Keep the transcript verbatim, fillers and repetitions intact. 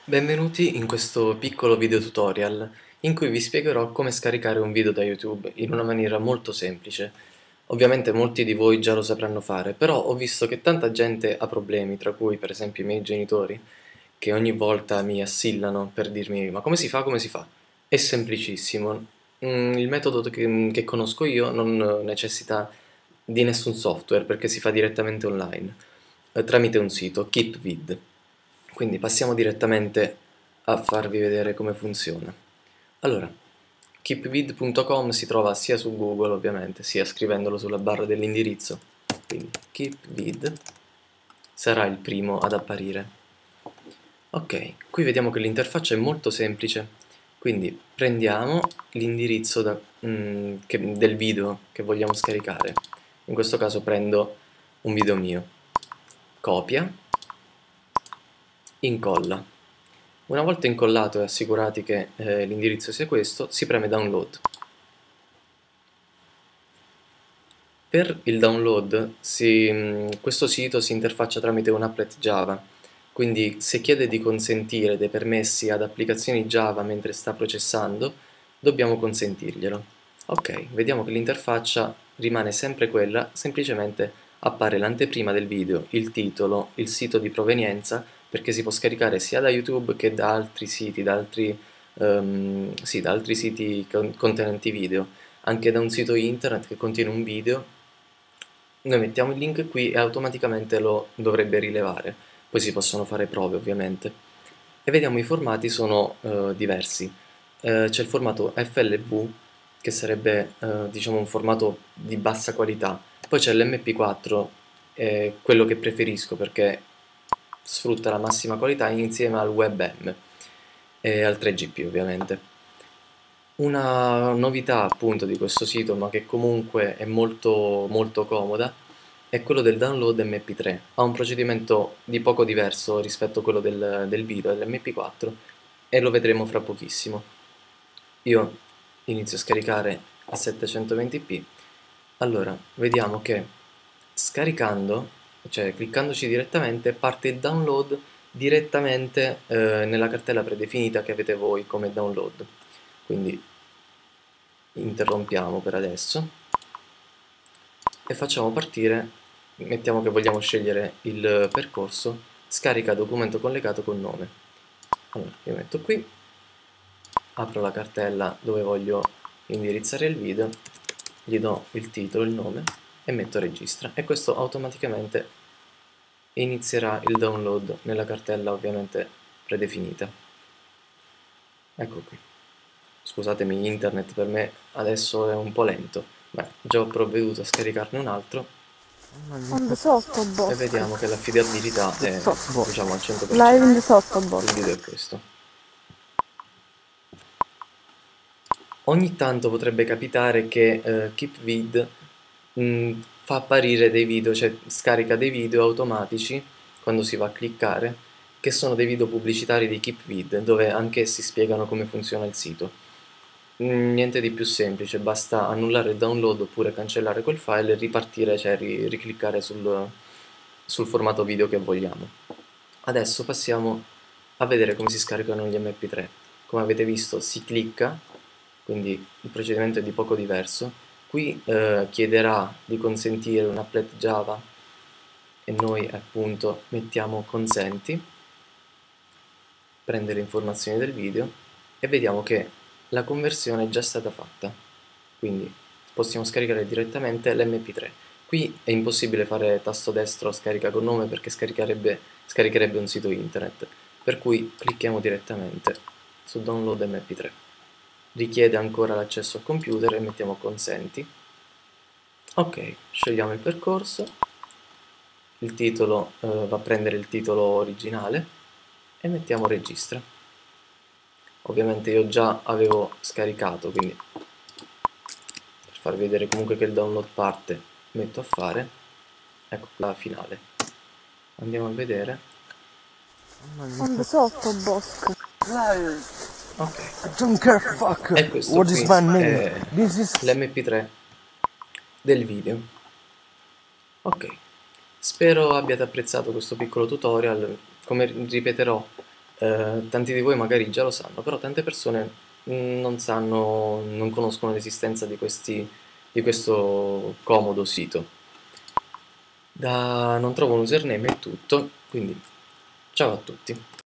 Benvenuti in questo piccolo video tutorial in cui vi spiegherò come scaricare un video da YouTube in una maniera molto semplice. Ovviamente molti di voi già lo sapranno fare, però ho visto che tanta gente ha problemi, tra cui per esempio i miei genitori, che ogni volta mi assillano per dirmi ma come si fa, come si fa? È semplicissimo. Mm, il metodo che, che conosco io non necessita di nessun software perché si fa direttamente online, eh, tramite un sito, KeepVid. Quindi passiamo direttamente a farvi vedere come funziona. Allora, keepvid punto com si trova sia su Google ovviamente, sia scrivendolo sulla barra dell'indirizzo. Quindi keepvid sarà il primo ad apparire. Ok, qui vediamo che l'interfaccia è molto semplice, quindi prendiamo l'indirizzo da- mm, che- del video che vogliamo scaricare. In questo caso prendo un video mio, copia, incolla. Una volta incollato e assicurati che eh, l'indirizzo sia questo, si preme download. Per il download si, mh, questo sito si interfaccia tramite un applet Java, quindi se chiede di consentire dei permessi ad applicazioni Java mentre sta processando, dobbiamo consentirglielo. Ok, vediamo che l'interfaccia rimane sempre quella, semplicemente appare l'anteprima del video, il titolo, il sito di provenienza, perché si può scaricare sia da YouTube che da altri siti, da altri, ehm, sì, da altri siti con- contenenti video, anche da un sito internet che contiene un video. Noi mettiamo il link qui e automaticamente lo dovrebbe rilevare, poi si possono fare prove ovviamente. E vediamo i formati sono eh, diversi. Eh, c'è il formato F L V, che sarebbe eh, diciamo un formato di bassa qualità, poi c'è l'M P quattro, eh, quello che preferisco perché sfrutta la massima qualità insieme al WebM e al tre G P ovviamente. Una novità appunto di questo sito, ma che comunque è molto, molto comoda, è quello del download M P tre. Ha un procedimento di poco diverso rispetto a quello del, del video, dell'M P quattro, e lo vedremo fra pochissimo. Io inizio a scaricare a settecentoventi p. Allora, vediamo che scaricando, cioè cliccandoci direttamente, parte il download direttamente eh, nella cartella predefinita che avete voi come download. Quindi interrompiamo per adesso e facciamo partire, mettiamo che vogliamo scegliere il percorso, scarica documento collegato col nome. Allora, io metto qui, apro la cartella dove voglio indirizzare il video, gli do il titolo, il nome e metto registra, e questo automaticamente inizierà il download nella cartella ovviamente predefinita. Ecco qui. Scusatemi, internet per me adesso è un po' lento. Beh, già ho provveduto a scaricarne un altro On the e sottobosco. vediamo che l'affidabilità è, Softball. diciamo, al Live in the cento per cento. Il video sottobosco. è questo. Ogni tanto potrebbe capitare che eh, KeepVid mh, fa apparire dei video, cioè scarica dei video automatici quando si va a cliccare, che sono dei video pubblicitari di KeepVid, dove anch'essi spiegano come funziona il sito. Mm, Niente di più semplice, basta annullare il download oppure cancellare quel file e ripartire, cioè ri- ricliccare sul, sul formato video che vogliamo. Adesso passiamo a vedere come si scaricano gli M P tre. Come avete visto si clicca, quindi il procedimento è di poco diverso. Qui eh, chiederà di consentire un applet Java e noi appunto mettiamo consenti, prende le informazioni del video e vediamo che la conversione è già stata fatta, quindi possiamo scaricare direttamente l'M P tre. Qui è impossibile fare tasto destro scarica con nome perché scaricherebbe, scaricherebbe un sito internet, per cui clicchiamo direttamente su download M P tre. Richiede ancora l'accesso al computer e mettiamo consenti. Ok, scegliamo il percorso, il titolo eh, va a prendere il titolo originale e mettiamo registra. Ovviamente io già avevo scaricato, quindi per farvi vedere comunque che il download parte metto a fare. Ecco la finale. Andiamo a vedere. On the sottobosco. Ok, I don't care fuck e questo what is qui my name. è This is l'M P tre del video. Ok, spero abbiate apprezzato questo piccolo tutorial. Come ripeterò, Eh, tanti di voi magari già lo sanno, però tante persone mm, non sanno, non conoscono l'esistenza di questi, di questo comodo sito. Da non trovo un username è tutto, quindi ciao a tutti.